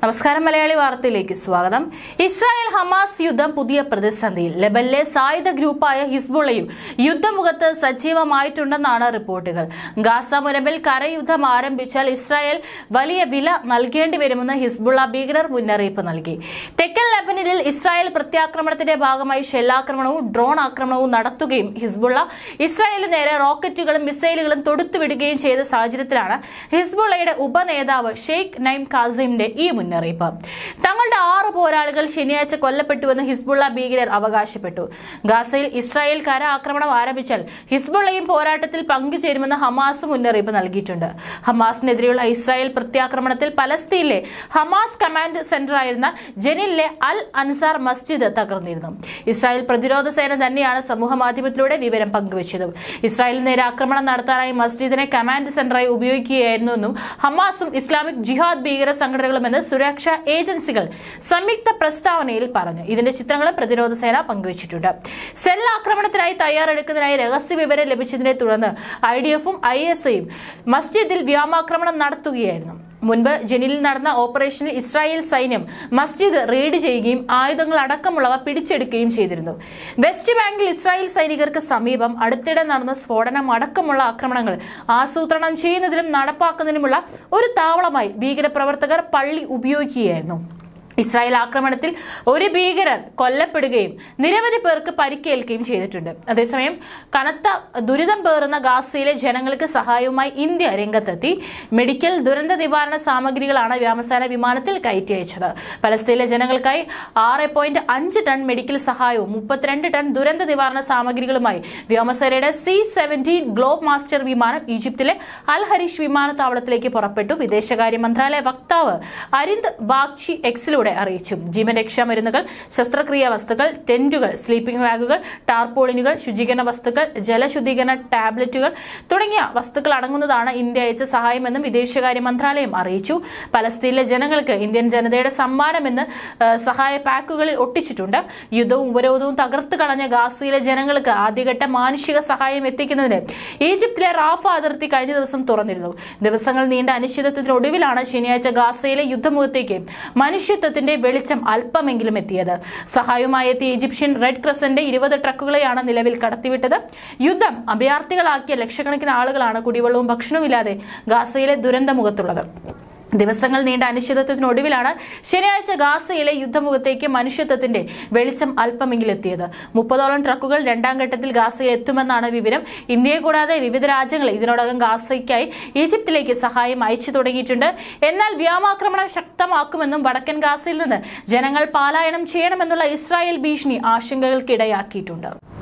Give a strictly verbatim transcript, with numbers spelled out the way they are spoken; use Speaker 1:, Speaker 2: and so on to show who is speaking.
Speaker 1: നമസ്കാരം മലയാളി വാർത്തയിലേക്ക് സ്വാഗതം. ഇസ്രായേൽ ഹമാസ് യുദ്ധം പുതിയ പ്രതിസന്ധിയിൽ. ലെബനിലെ സായുധ ഗ്രൂപ്പായ ഹിസ്ബുള്ളയും യുദ്ധമുഖത്ത് സജീവമായിട്ടുണ്ടെന്നാണ് റിപ്പോർട്ടുകൾ. ഗാസ മുനമ്പിൽ കരയുദ്ധം ആരംഭിച്ചാൽ ഇസ്രായേൽ വലിയ വില നൽകേണ്ടി വരുമെന്ന് ഹിസ്ബുള്ള ഭീകരർ മുന്നറിയിപ്പ് നൽകി. തെക്കൻ ലെബനനിൽ ഇസ്രായേൽ പ്രത്യാക്രമണത്തിന്റെ ഭാഗമായി ഷെല്ലാക്രമണവും ഡ്രോൺ ആക്രമണവും നടത്തുകയും ഹിസ്ബുള്ള ഇസ്രായേലിന് നേരെ റോക്കറ്റുകളും മിസൈലുകളും തൊടുത്തുവിടുകയും ചെയ്ത സാഹചര്യത്തിലാണ് ഹിസ്ബുള്ളയുടെ ഉപനേതാവ് ഷെയ്ഖ് നൈം കാസിമിന്റെ ഈ മുന്നറിയിപ്പ്. തങ്ങളുടെ ആറ് പോരാളികൾ ശനിയാഴ്ച കൊല്ലപ്പെട്ടുവെന്ന് ഹിസ്ബുള്ള ഭീകരർ അവകാശപ്പെട്ടു. ഗാസയിൽ ഇസ്രായേൽ കര ആക്രമണം ആരംഭിച്ചാൽ ഹിസ്ബുള്ളയും പോരാട്ടത്തിൽ പങ്കുചേരുമെന്ന് ഹമാസ് മുന്നറിയിപ്പ് നൽകിയിട്ടുണ്ട്. ഹമാസിനെതിരെയുള്ള ഇസ്രായേൽ പ്രത്യാക്രമണത്തിൽ പലസ്തീനിലെ ഹമാസ് കമാൻഡ് സെന്ററായിരുന്ന ജനീലിലെ അൽ അൻസാർ മസ്ജിദ് തകർന്നിരുന്നു. ഇസ്രായേൽ പ്രതിരോധ സേന തന്നെയാണ് സമൂഹ മാധ്യമത്തിലൂടെ വിവരം പങ്കുവച്ചത്. ഇസ്രായേലിന് നേരെ ആക്രമണം നടത്താനായി മസ്ജിദിനെ കമാൻഡ് സെന്ററായി ഉപയോഗിക്കുകയായിരുന്നുവെന്നും ഹമാസും ഇസ്ലാമിക് ജിഹാദ് ഭീകര സംഘടനകളുമെന്ന് സുരക്ഷാ ഏജൻസികൾ സംയുക്ത പ്രസ്താവനയിൽ പറഞ്ഞു. ഇതിന്റെ ചിത്രങ്ങൾ പ്രതിരോധ സേന പങ്കുവച്ചിട്ടുണ്ട്. സെൽ ആക്രമണത്തിനായി തയ്യാറെടുക്കുന്നതിനായി രഹസ്യ വിവരം ലഭിച്ചതിനെ തുടർന്ന് ഐ ഡി എഫും ഐ എസ് ഐയും മസ്ജിദിൽ വ്യോമാക്രമണം നടത്തുകയായിരുന്നു. മുൻപ് ജനീലിൽ നടന്ന ഓപ്പറേഷനിൽ ഇസ്രായേൽ സൈന്യം മസ്ജിദ് റെയ്ഡ് ചെയ്യുകയും ആയുധങ്ങൾ അടക്കമുള്ളവ പിടിച്ചെടുക്കുകയും ചെയ്തിരുന്നു. വെസ്റ്റ് ബാങ്കിൽ ഇസ്രായേൽ സൈനികർക്ക് സമീപം അടുത്തിടെ നടന്ന സ്ഫോടനം അടക്കമുള്ള ആക്രമണങ്ങൾ ആസൂത്രണം ചെയ്യുന്നതിലും നടപ്പാക്കുന്നതിനുമുള്ള ഒരു താവളമായി ഭീകരപ്രവർത്തകർ പള്ളി ഉപയോഗിക്കുകയായിരുന്നു. ഇസ്രായേൽ ആക്രമണത്തിൽ ഒരു ഭീകരൻ കൊല്ലപ്പെടുകയും നിരവധി പേർക്ക് പരിക്കേൽക്കുകയും ചെയ്തിട്ടുണ്ട്. അതേസമയം കനത്ത ദുരിതം പേറുന്ന ഗാസയിലെ ജനങ്ങൾക്ക് സഹായവുമായി ഇന്ത്യ രംഗത്തെത്തി. മെഡിക്കൽ ദുരന്ത നിവാരണ സാമഗ്രികളാണ് വ്യോമസേന വിമാനത്തിൽ കയറ്റി അയച്ചത്. പലസ്തീനിലെ ജനങ്ങൾക്കായി ആറ് പോയിന്റ് അഞ്ച് ടൺ മെഡിക്കൽ സഹായവും മുപ്പത്തിരണ്ട് ടൺ ദുരന്ത നിവാരണ സാമഗ്രികളുമായി വ്യോമസേനയുടെ സി സെവൻറ്റീൻ ഗ്ലോബ് മാസ്റ്റർ വിമാനം ഈജിപ്തിലെ അൽ ഹരീഷ് വിമാനത്താവളത്തിലേക്ക് പുറപ്പെട്ടു. വിദേശകാര്യ മന്ത്രാലയ വക്താവ് അരിന്ദ് ബാഗ്ചി എക്സിലൂടെ അറിയിച്ചു. ജീവൻ രക്ഷാ മരുന്നുകൾ, ശസ്ത്രക്രിയാ വസ്തുക്കൾ, ടെന്റുകൾ, സ്ലീപ്പിംഗ് ബാഗുകൾ, ടാർപോളിനുകൾ, ശുചീകരണ വസ്തുക്കൾ, ജലശുദ്ധീകരണ ടാബ്ലറ്റുകൾ തുടങ്ങിയ വസ്തുക്കൾ അടങ്ങുന്നതാണ് ഇന്ത്യ അയച്ച സഹായമെന്നും വിദേശകാര്യ മന്ത്രാലയം അറിയിച്ചു. പലസ്തീനിലെ ജനങ്ങൾക്ക് ഇന്ത്യൻ ജനതയുടെ സമ്മാനമെന്ന് സഹായ പാക്കുകളിൽ ഒട്ടിച്ചിട്ടുണ്ട്. യുദ്ധവും ഉപരോധവും തകർത്ത് കളഞ്ഞ ഗാസയിലെ ജനങ്ങൾക്ക് ആദ്യഘട്ട മാനുഷിക സഹായം എത്തിക്കുന്നതിന് ഈജിപ്തിലെ റാഫ അതിർത്തി കഴിഞ്ഞ ദിവസം തുറന്നിരുന്നു. ദിവസങ്ങൾ നീണ്ട അനിശ്ചിതത്വത്തിനൊടുവിലാണ് ശനിയാഴ്ച ഗാസയിലെ യുദ്ധമുഖത്തേക്ക് മനുഷ്യത്വ വെളിച്ചം അല്പമെങ്കിലും എത്തിയത്. സഹായവുമായി എത്തിയ ഈജിപ്ഷ്യൻ റെഡ് ക്രസന്റ് ഇരുപത് ട്രക്കുകളെയാണ് നിലവിൽ കടത്തിവിട്ടത്. യുദ്ധം അഭയാർത്ഥികളാക്കിയ ലക്ഷക്കണക്കിന് ആളുകളാണ് കുടിവെള്ളവും ഭക്ഷണവും ഇല്ലാതെ ഗാസയിലെ ദുരന്തമുഖത്തുള്ളത്. ദിവസങ്ങൾ നീണ്ട അനിശ്ചിതത്വത്തിനൊടുവിലാണ് ശനിയാഴ്ച ഗാസയിലെ യുദ്ധമുഖത്തേക്ക് മനുഷ്യത്വത്തിന്റെ വെളിച്ചം അല്പമെങ്കിലും എത്തിയത്. മുപ്പതോളം ട്രക്കുകൾ രണ്ടാം ഘട്ടത്തിൽ ഗാസയിൽ എത്തുമെന്നാണ് വിവരം. ഇന്ത്യയെ കൂടാതെ വിവിധ രാജ്യങ്ങൾ ഇതിനോടകം ഗാസയ്ക്കായി ഈജിപ്തിലേക്ക് സഹായം അയച്ചു തുടങ്ങിയിട്ടുണ്ട്. എന്നാൽ വ്യോമാക്രമണം ശക്തമാക്കുമെന്നും വടക്കൻ ഗാസയിൽ നിന്ന് ജനങ്ങൾ പലായനം ചെയ്യണമെന്നുള്ള ഇസ്രായേൽ ഭീഷണി ആശങ്കകൾക്കിടയാക്കിയിട്ടുണ്ട്.